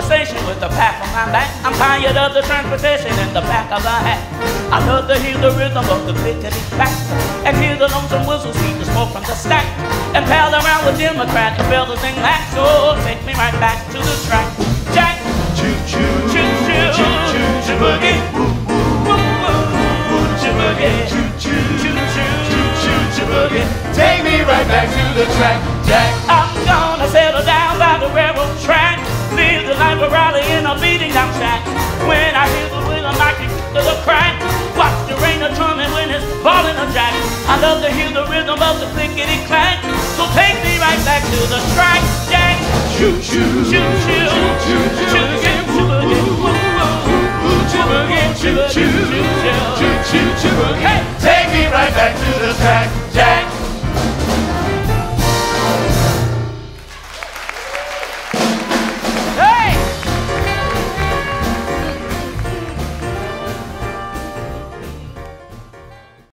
conversation with the pack on my back. I'm tired of the transportation in the back of the hat. I love to hear the rhythm of the clickety-clack and hear the lonesome whistle, see the smoke from the stack, and pal around with Democrat, the fellas sing lax. So take me right back to the track. Jack, choo-choo, choo-choo, choo-choo, boogie, woo-woo, choo-boogie, choo-choo, choo-choo, boogie. Take me right back to the track, Jack. I'm gonna settle down by the railroad track, live the life of Raleigh in a beating down shack. When I hear the rhythm, I can get to the crack. Watch the rain of drumming when it's falling a jack. I love to hear the rhythm of the clickety clack. So take me right back to the track, Jack. Choo choo, Choo choo, choo choo, choo boogie, woo woo, choo boogie, choo choo, choo choo, choo choo, choo boogie. Hey.